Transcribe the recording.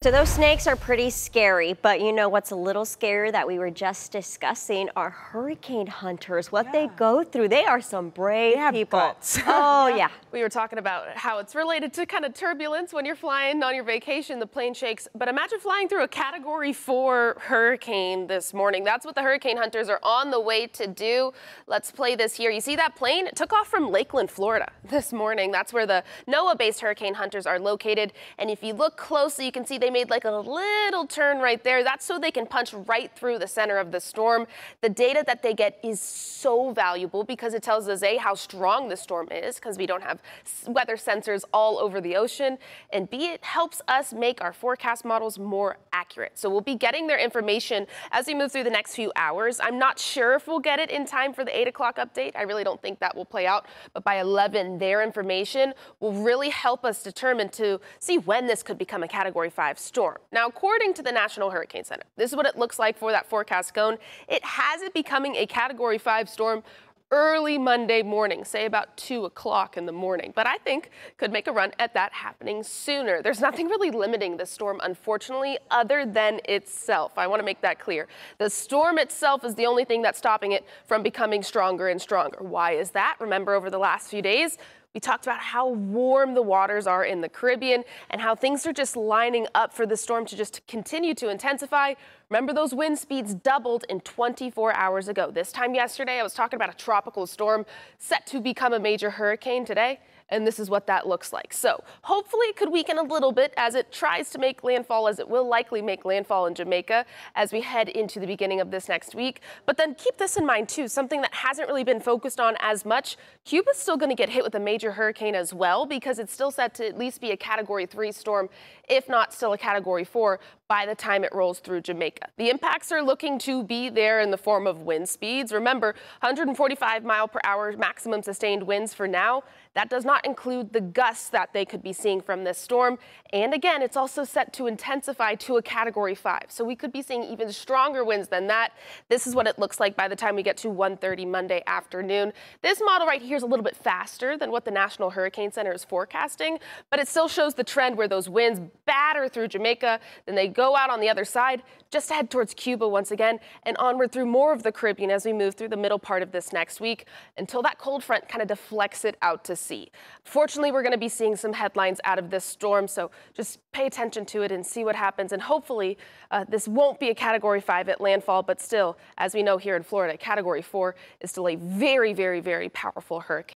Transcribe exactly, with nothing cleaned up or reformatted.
So those snakes are pretty scary, but you know what's a little scarier that we were just discussing are hurricane hunters. What Yeah. they go through, they are some brave They have people. guts. Oh yeah. We were talking about how it's related to kind of turbulence when you're flying on your vacation, the plane shakes. But imagine flying through a category four hurricane this morning. That's what the hurricane hunters are on the way to do. Let's play this here. You see that plane? It took off from Lakeland, Florida this morning. That's where the NOAA-based hurricane hunters are located. And if you look closely, you can see they made like a little turn right there. That's so they can punch right through the center of the storm. The data that they get is so valuable because it tells us A, how strong the storm is, because we don't have weather sensors all over the ocean, and B, it helps us make our forecast models more accurate. So we'll be getting their information as we move through the next few hours. I'm not sure if we'll get it in time for the eight o'clock update. I really don't think that will play out, but by eleven, their information will really help us determine to see when this could become a category five storm. Now, according to the National Hurricane Center, this is what it looks like for that forecast cone. It has it becoming a category five storm early Monday morning, say about two o'clock in the morning, but I think could make a run at that happening sooner. There's nothing really limiting the storm, unfortunately, other than itself. I want to make that clear. The storm itself is the only thing that's stopping it from becoming stronger and stronger. Why is that? Remember, over the last few days, we talked about how warm the waters are in the Caribbean and how things are just lining up for the storm to just continue to intensify. Remember, those wind speeds doubled in twenty-four hours ago. This time yesterday, I was talking about a tropical storm set to become a major hurricane today, and this is what that looks like. So hopefully it could weaken a little bit as it tries to make landfall, as it will likely make landfall in Jamaica as we head into the beginning of this next week. But then keep this in mind too, something that hasn't really been focused on as much. Cuba's still going to get hit with a major hurricane as well, because it's still set to at least be a category three storm, if not still a category four by the time it rolls through Jamaica. The impacts are looking to be there in the form of wind speeds. Remember, one hundred forty-five mile per hour maximum sustained winds for now. That does not include the gusts that they could be seeing from this storm. And again, it's also set to intensify to a category five. So we could be seeing even stronger winds than that. This is what it looks like by the time we get to one thirty Monday afternoon. This model right here is a little bit faster than what the National Hurricane Center is forecasting, but it still shows the trend where those winds batter through Jamaica, then they go out on the other side, just head towards Cuba once again, and onward through more of the Caribbean as we move through the middle part of this next week until that cold front kind of deflects it out to sea. Fortunately, we're going to be seeing some headlines out of this storm, so just pay attention to it and see what happens. And hopefully uh, this won't be a category five at landfall, but still, as we know here in Florida, category four is still a very, very, very powerful hurricane.